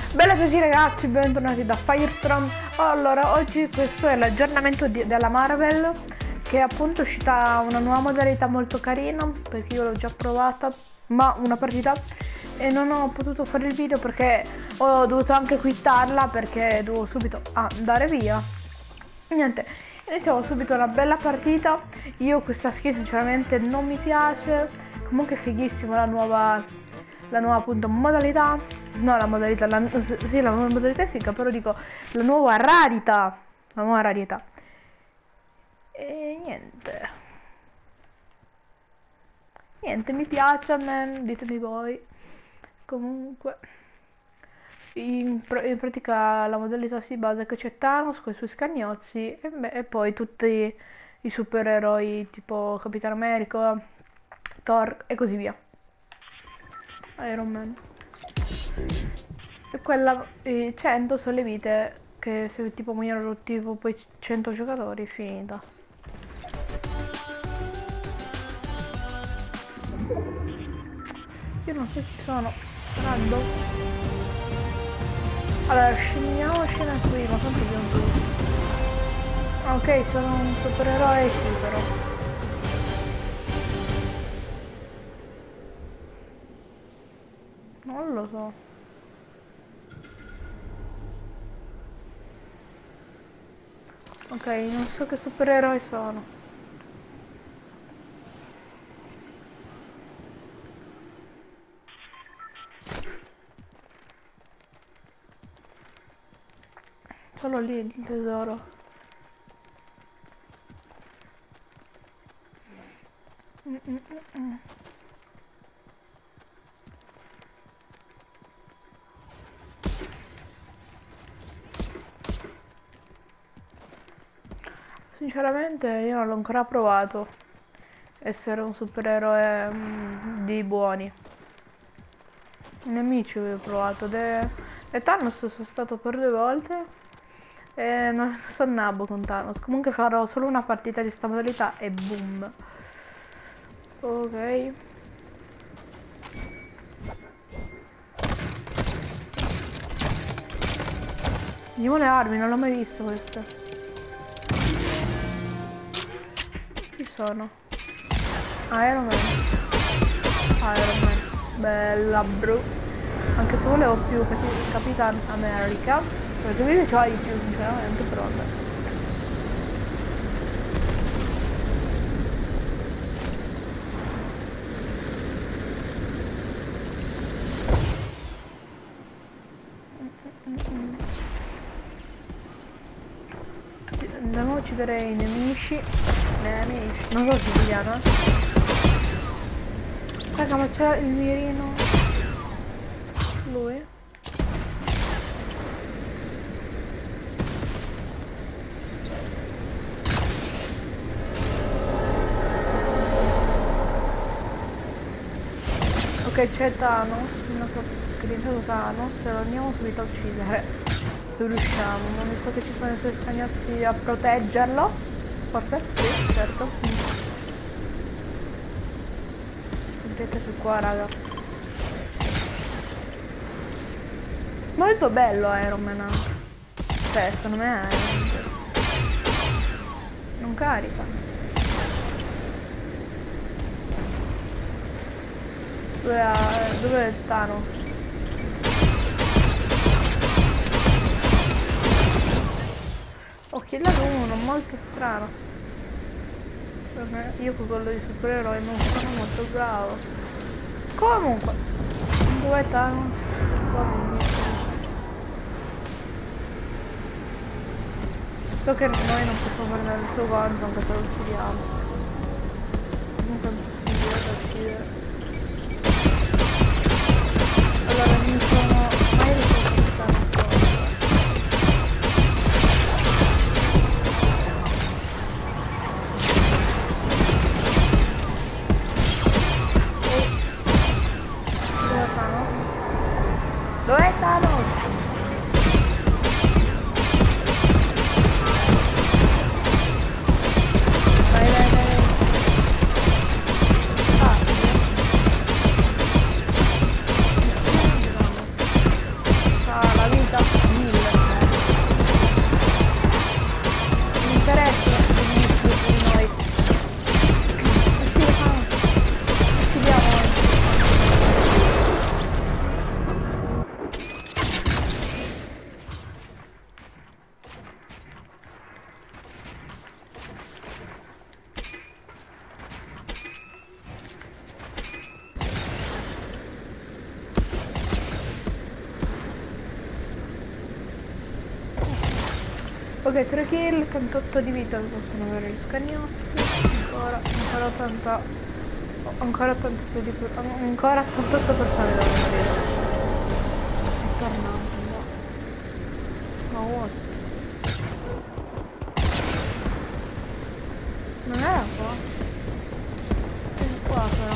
Bella così ragazzi, bentornati da Firestorm. Allora, oggi questo è l'aggiornamento della Marvel, che è appunto uscita una nuova modalità molto carina, perché io l'ho già provata, ma una partita, e non ho potuto fare il video perché ho dovuto anche quittarla perché dovevo subito andare via. Niente, iniziamo subito una bella partita. Io questa skin sinceramente non mi piace, comunque è fighissima la nuova appunto modalità. No, la modalità, sì, la nuova modalità è figa, però dico la nuova rarità. La nuova rarità. E niente. Niente, mi piace a me, ditemi voi. Comunque, in pratica la modalità si basa che c'è Thanos con i suoi scagnozzi e poi tutti i supereroi tipo Capitan America, Thor e così via. Iron Man. E quella 100 sono le vite che se tipo muoiono tipo poi 100 giocatori, finita. Io non so chi sono. Random. Allora scendiamo scena qui, ma tanto abbiamo tutto. Ok, sono un supereroe, sì però. Non lo so. Ok, non so che supereroi sono. Solo lì il tesoro. Sinceramente io non l'ho ancora provato. Essere un supereroe di buoni. I nemici avevo provato. E Thanos sono stato per 2 volte. E non so nabbo con Thanos. Comunque farò solo una partita di sta modalità e boom. Ok. Vediamo le armi, non l'ho mai visto queste. Chi sono? Iron Man. Iron Man. Bella bro. Anche se volevo più Capitan America, perché mi piaceva di più sinceramente, però vabbè. Andiamo a uccidere i nemici. Non so se si chiama. Raga, ma c'è il mirino. Lui. Ok, c'è Thanos. Non so che è diventato Thanos. Se lo andiamo subito a uccidere. Se riusciamo. Non so che ci sono i suoi scagnozzi a proteggerlo. Forse? Sì, certo. Vedete qua, raga. Molto bello Iron Man anche. Cioè, secondo me è Iron Man. Non carica. Dove è Thanos? Ho killato uno, molto strano. Per me, io con quello di supereroi non sono molto bravo. Comunque, dov'è Thanos? So che noi non possiamo prendere il suo guanto anche se lo uccidiamo. Comunque è possibile da uccidere. Allora mi sono mai ricordato dove è Thanos? Dov'è Thanos? Dai dai dai. Ah, la vita 1000. Mi interessa di noi. Uccidiamo. Ok, 3 kill, 88 di vita possono avere gli scagnotti. Ancora 80. Ancora 88 di più. Ancora 88 persone devono morire. È tornato, no. Ma what? Non era qua? È qua però.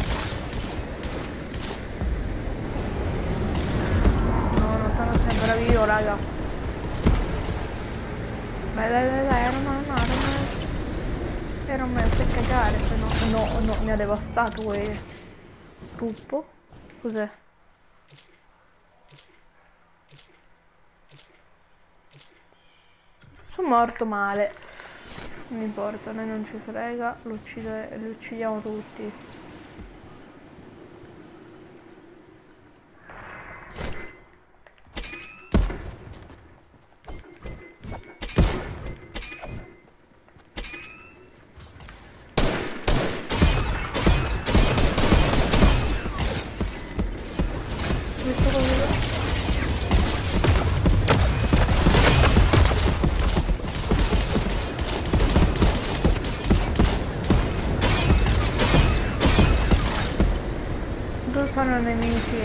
No, stanno sempre vivo, raga. Dai, era un me per cagare, se no, no, mi ha devastato quel gruppo. Cos'è? Sono morto male. Non importa, noi non ci frega, li uccidiamo tutti. Dove sono i nemici?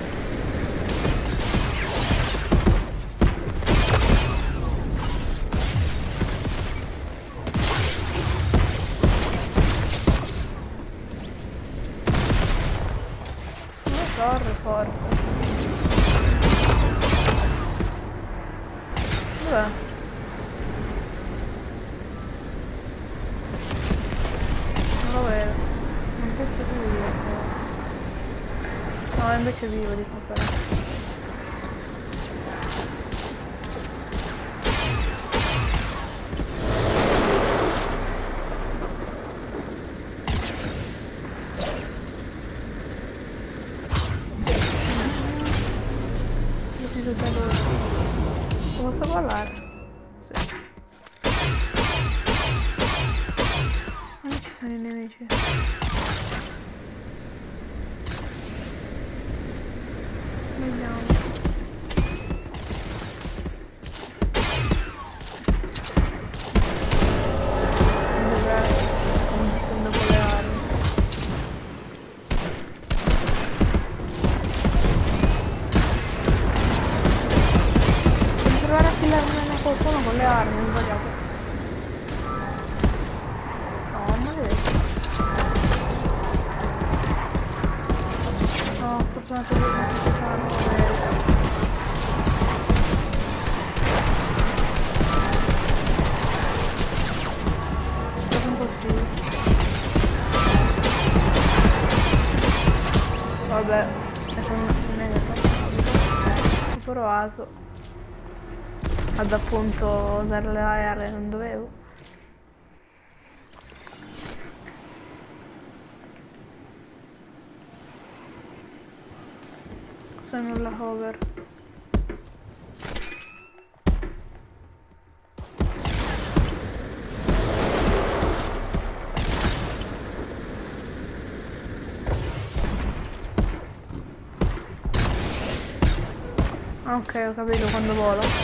Corre forte. Dov'è? Non lo vedo. Non penso che lui. No, invece è vivo di qua però. Posso volare? Sì. Non ci sono i nemici. Vediamo. Dov'è? Come si stanno con le armi. Devo provare a filare qualcuno con le armi, ho sbagliato. No, maledetto. No, fortunatamente non si fanno. Vabbè, ho provato ad appunto usare le AR, non dovevo. Cos'è nulla cover? Ok, ho capito quando volo.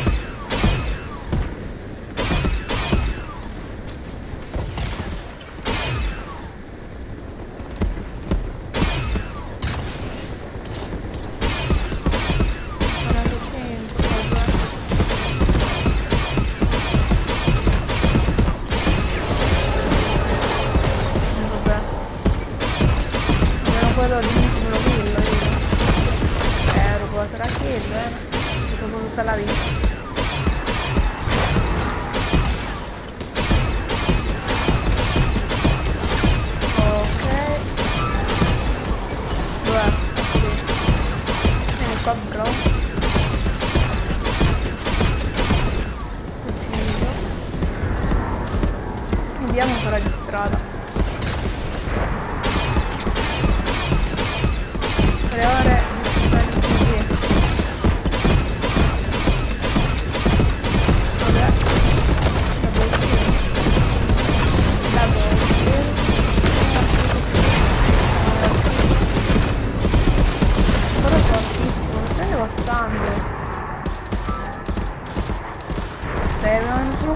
Quello all'inizio lo killo io. Ero qua tra kill, dopo tutta la vita. Ok. Dov'è? Vieni qua bro.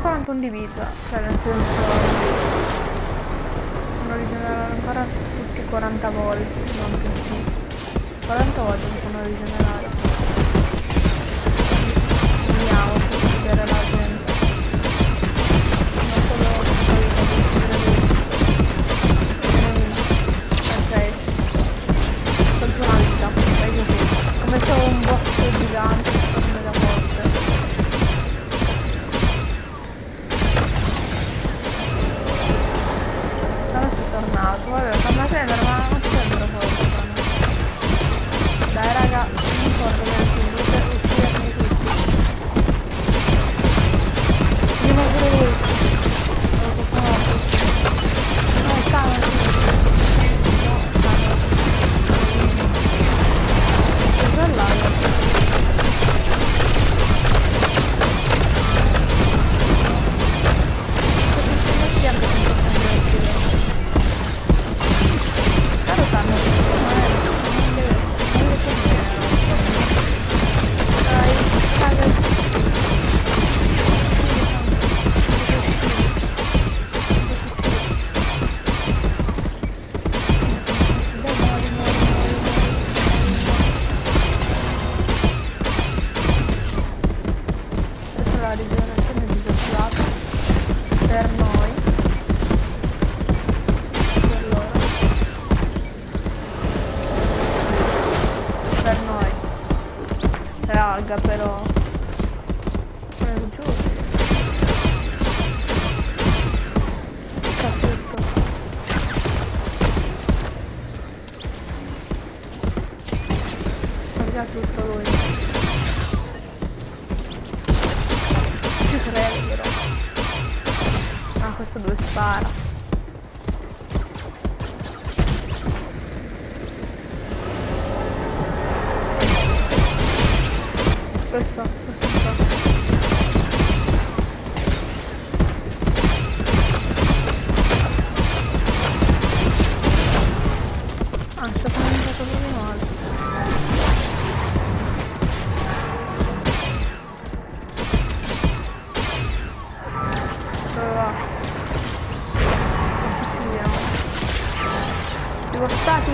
41 di vita, cioè nel senso sono rigenerare ancora tutti 40 volte, non tutti. 40 volte mi sono rigenerare. Vediamo se succederà la gente. Non solo la vita di ok. Tolto una vita, fai così. Come se un boss gigante, mega forte. Adesso è tornato, vabbè, fammi prendere, ma non sembra forte. Dai raga, non importa che non uccidermi tutti. Io non pure lui. No, calma. La rigenerazione disagiata per noi, per loro, per noi, raga, però è giusto, fa tutto, fa già tutto lui. Però. Ah, questo dove spara. Questo ah, sta facendo proprio male. Stati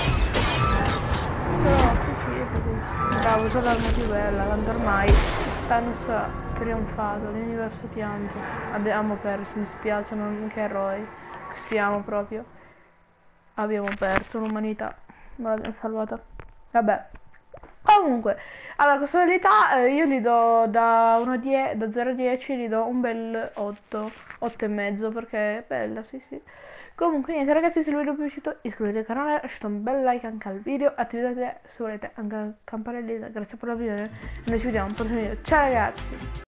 però sì, bravo, sono l'arma più bella, tanto ormai Thanos ha trionfato, l'universo piange, abbiamo perso, mi spiace, non che eroi siamo proprio, abbiamo perso l'umanità, ma l'abbiamo salvata, vabbè. Comunque, allora questa abilità io gli do da 0 a 10 gli do un bel 8, 8 e mezzo perché è bella, sì sì. Comunque niente ragazzi, se il video vi è piaciuto iscrivetevi al canale, lasciate un bel like anche al video, attivate se volete anche la campanellina, grazie per la visione, noi ci vediamo al prossimo video, ciao ragazzi!